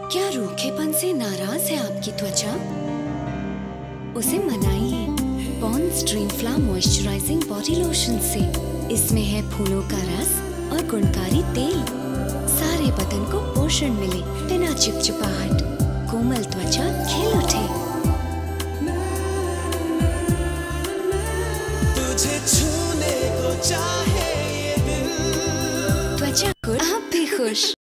क्या रूखेपन से नाराज है आपकी त्वचा? उसे मनाइए Pond's dream flower moisturising body lotion से। इसमें है फूलों का रस और गुणकारी तेल। सारे बदन को पोषण मिले बिना चिपचिपाहट। कोमल त्वचा खिल उठे। तुझे छूने को चाहे ये दिल। त्वचा को आप भी खुश।